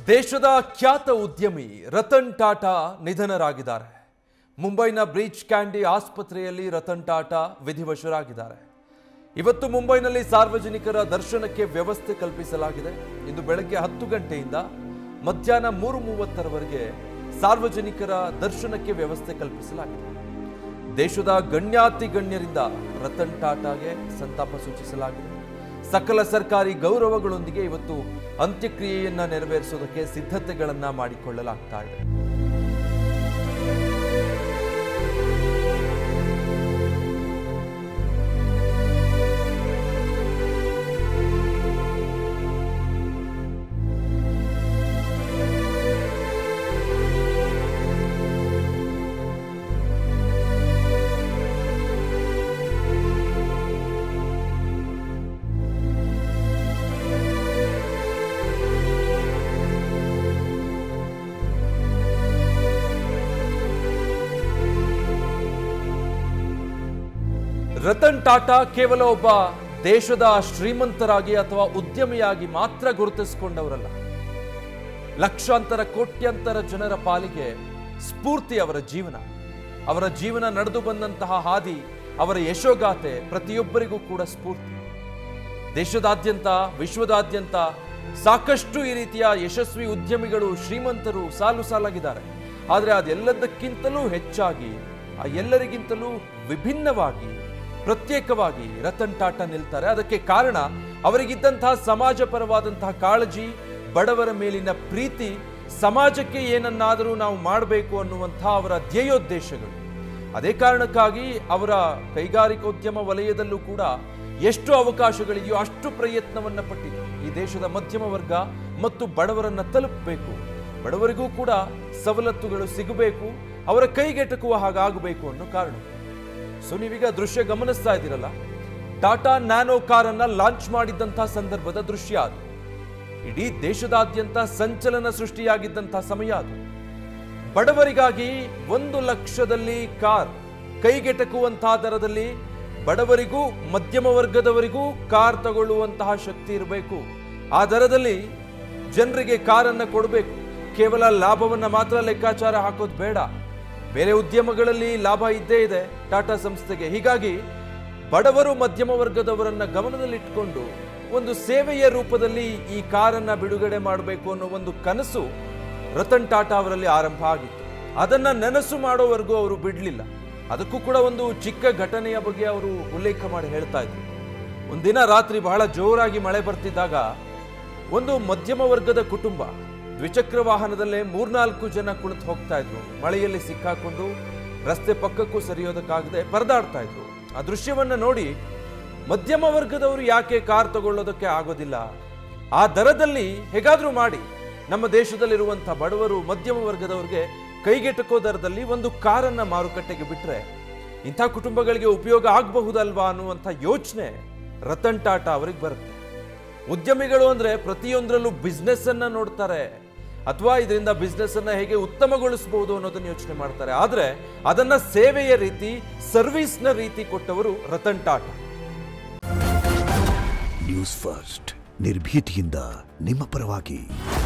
ದೇಶದ ಖ್ಯಾತ ಉದ್ಯಮಿ ರತನ್ ಟಾಟಾ ನಿಧನರಾಗಿದ್ದಾರೆ. ಮುಂಬೈನ ಬ್ರೀಚ್ ಕ್ಯಾಂಡಿ ಆಸ್ಪತ್ರೆಯಲ್ಲಿ ರತನ್ ಟಾಟಾ ವಿಧಿವಶರಾಗಿದ್ದಾರೆ. ಇವತ್ತು ಮುಂಬೈನಲ್ಲಿ ಸಾರ್ವಜನಿಕರ ದರ್ಶನಕ್ಕೆ ವ್ಯವಸ್ಥೆ ಕಲ್ಪಿಸಲಾಗಿದೆ. ಇಂದು ಬೆಳಗ್ಗೆ 10 ಗಂಟೆಯಿಂದ ಮಧ್ಯಾಹ್ನ 3:30ರವರೆಗೆ ಸಾರ್ವಜನಿಕರ ದರ್ಶನಕ್ಕೆ ವ್ಯವಸ್ಥೆ ಕಲ್ಪಿಸಲಾಗಿದೆ. ದೇಶದ ಗಣ್ಯಾತಿ ಗಣ್ಯರಿಂದ ರತನ್ ಟಾಟಾಗೆ ಸಂತಾಪ ಸೂಚಿಸಲಾಗಿದೆ. ಸಕಲ ಸರ್ಕಾರಿ ಗೌರವಗಳೊಂದಿಗೆ ಇವತ್ತು ಅಂತ್ಯಕ್ರಿಯೆಯನ್ನ ನೆರವೇರಿಸೋದಕ್ಕೆ ಸಿದ್ಧತೆಗಳನ್ನ ಮಾಡಿಕೊಳ್ಳಲಾಗ್ತಾ ಇದೆ. ರತನ್ ಟಾಟಾ ಕೇವಲ ಒಬ್ಬ ದೇಶದ ಶ್ರೀಮಂತರಾಗಿ ಅಥವಾ ಉದ್ಯಮಿಯಾಗಿ ಮಾತ್ರ ಗುರುತಿಸಿಕೊಂಡವರಲ್ಲ. ಲಕ್ಷಾಂತರ ಕೋಟ್ಯಾಂತರ ಜನರ ಪಾಲಿಗೆ ಸ್ಫೂರ್ತಿ ಅವರ ಜೀವನ ನಡೆದು ಬಂದಂತಹ ಹಾದಿ, ಅವರ ಯಶೋಗಾಥೆ ಪ್ರತಿಯೊಬ್ಬರಿಗೂ ಕೂಡ ಸ್ಫೂರ್ತಿ. ದೇಶದಾದ್ಯಂತ ವಿಶ್ವದಾದ್ಯಂತ ಸಾಕಷ್ಟು ಈ ರೀತಿಯ ಯಶಸ್ವಿ ಉದ್ಯಮಿಗಳು ಶ್ರೀಮಂತರು ಸಾಲು ಸಾಲಾಗಿದ್ದಾರೆ. ಆದರೆ ಅದೆಲ್ಲದಕ್ಕಿಂತಲೂ ಹೆಚ್ಚಾಗಿ, ಆ ಎಲ್ಲರಿಗಿಂತಲೂ ವಿಭಿನ್ನವಾಗಿ, ಪ್ರತ್ಯೇಕವಾಗಿ ರತನ್ ಟಾಟಾ ನಿಲ್ತಾರೆ. ಅದಕ್ಕೆ ಕಾರಣ ಅವರಿಗಿದ್ದಂತಹ ಸಮಾಜ ಪರವಾದಂತಹ ಕಾಳಜಿ, ಬಡವರ ಮೇಲಿನ ಪ್ರೀತಿ, ಸಮಾಜಕ್ಕೆ ಏನನ್ನಾದರೂ ನಾವು ಮಾಡಬೇಕು ಅನ್ನುವಂತಹ ಅವರ ಧ್ಯೇಯೋದ್ದೇಶಗಳು. ಅದೇ ಕಾರಣಕ್ಕಾಗಿ ಅವರ ಕೈಗಾರಿಕೋದ್ಯಮ ವಲಯದಲ್ಲೂ ಕೂಡ ಎಷ್ಟು ಅವಕಾಶಗಳಿದೆಯೋ ಅಷ್ಟು ಪ್ರಯತ್ನವನ್ನ ಪಟ್ಟಿದ್ದು. ಈ ದೇಶದ ಮಧ್ಯಮ ವರ್ಗ ಮತ್ತು ಬಡವರನ್ನ ತಲುಪಬೇಕು, ಬಡವರಿಗೂ ಕೂಡ ಸವಲತ್ತುಗಳು ಸಿಗಬೇಕು, ಅವರ ಕೈಗೆಟಕುವ ಹಾಗಾಗಬೇಕು ಅನ್ನೋ ಕಾರಣ. ಸೊ ನೀವೀಗ ದೃಶ್ಯ ಗಮನಿಸ್ತಾ ಇದ್ದೀರಲ್ಲ, ಟಾಟಾ ನ್ಯಾನೋ ಕಾರನ್ನ ಲಾಂಚ್ ಮಾಡಿದ್ದಂತಹ ಸಂದರ್ಭದ ದೃಶ್ಯ ಅದು. ಇಡೀ ದೇಶದಾದ್ಯಂತ ಸಂಚಲನ ಸೃಷ್ಟಿಯಾಗಿದ್ದಂತಹ ಸಮಯ ಅದು. ಬಡವರಿಗಾಗಿ 1 ಲಕ್ಷದಲ್ಲಿ ಕಾರ್, ಕೈಗೆಟಕುವಂತಹ ದರದಲ್ಲಿ ಬಡವರಿಗೂ ಮಧ್ಯಮ ವರ್ಗದವರಿಗೂ ಕಾರ್ ತಗೊಳ್ಳುವಂತಹ ಶಕ್ತಿ ಇರಬೇಕು. ಆ ದರದಲ್ಲಿ ಜನರಿಗೆ ಕಾರನ್ನ ಕೊಡಬೇಕು. ಕೇವಲ ಲಾಭವನ್ನ ಮಾತ್ರ ಲೆಕ್ಕಾಚಾರ ಹಾಕೋದು ಬೇಡ. ಬೇರೆ ಉದ್ಯಮಗಳಲ್ಲಿ ಲಾಭ ಇದ್ದೇ ಇದೆ ಟಾಟಾ ಸಂಸ್ಥೆಗೆ. ಹೀಗಾಗಿ ಬಡವರು ಮಧ್ಯಮ ವರ್ಗದವರನ್ನ ಗಮನದಲ್ಲಿಟ್ಟುಕೊಂಡು ಒಂದು ಸೇವೆಯ ರೂಪದಲ್ಲಿ ಈ ಕಾರನ್ನ ಬಿಡುಗಡೆ ಮಾಡಬೇಕು ಅನ್ನೋ ಒಂದು ಕನಸು ರತನ್ ಟಾಟಾ ಅವರಲ್ಲಿ ಆರಂಭ ಆಗಿತ್ತು. ಅದನ್ನ ನೆನಸು ಮಾಡೋವರೆಗೂ ಅವರು ಬಿಡಲಿಲ್ಲ. ಅದಕ್ಕೂ ಕೂಡ ಒಂದು ಚಿಕ್ಕ ಘಟನೆಯ ಬಗ್ಗೆ ಅವರು ಉಲ್ಲೇಖ ಮಾಡಿ ಹೇಳ್ತಾ ಇದ್ರು. ಒಂದಿನ ರಾತ್ರಿ ಬಹಳ ಜೋರಾಗಿ ಮಳೆ ಬರ್ತಿದ್ದಾಗ ಒಂದು ಮಧ್ಯಮ ವರ್ಗದ ಕುಟುಂಬ ದ್ವಿಚಕ್ರ ವಾಹನದಲ್ಲೇ 3-4 ಜನ ಕುಳಿತು ಹೋಗ್ತಾ ಇದ್ರು. ಮಳೆಯಲ್ಲಿ ಸಿಕ್ಕಾಕೊಂಡು ರಸ್ತೆ ಪಕ್ಕಕ್ಕೂ ಸರಿಯೋದಕ್ಕಾಗದೆ ಪರದಾಡ್ತಾ ಇದ್ರು. ಆ ದೃಶ್ಯವನ್ನ ನೋಡಿ ಮಧ್ಯಮ ವರ್ಗದವರು ಯಾಕೆ ಕಾರ್ ತಗೊಳ್ಳೋದಕ್ಕೆ ಆಗೋದಿಲ್ಲ, ಆ ದರದಲ್ಲಿ ಹೇಗಾದ್ರೂ ಮಾಡಿ ನಮ್ಮ ದೇಶದಲ್ಲಿರುವಂತಹ ಬಡವರು ಮಧ್ಯಮ ವರ್ಗದವರಿಗೆ ಕೈಗೆಟಕೋ ದರದಲ್ಲಿ ಒಂದು ಕಾರನ್ನ ಮಾರುಕಟ್ಟೆಗೆ ಬಿಟ್ರೆ ಇಂಥ ಕುಟುಂಬಗಳಿಗೆ ಉಪಯೋಗ ಆಗಬಹುದಲ್ವಾ ಅನ್ನುವಂಥ ಯೋಚನೆ ರತನ್ ಟಾಟಾ ಅವರಿಗೆ ಬರುತ್ತೆ. ಉದ್ಯಮಿಗಳು ಅಂದ್ರೆ ಪ್ರತಿಯೊಂದರಲ್ಲೂ ಬಿಸ್ನೆಸ್ ಅನ್ನ ನೋಡ್ತಾರೆ, ಅಥವಾ ಇದರಿಂದ ಬಿಸ್ನೆಸ್ ಅನ್ನ ಹೇಗೆ ಉತ್ತಮಗೊಳಿಸಬಹುದು ಅನ್ನೋದನ್ನ ಯೋಚನೆ ಮಾಡ್ತಾರೆ. ಆದ್ರೆ ಅದನ್ನ ಸೇವೆಯ ರೀತಿ, ಸರ್ವಿಸ್ನ ರೀತಿ ಕೊಟ್ಟವರು ರತನ್ ಟಾಟಾ. ನ್ಯೂಸ್ ಫಸ್ಟ್, ನಿರ್ಭೀತಿಯಿಂದ ನಿಮ್ಮ ಪರವಾಗಿ.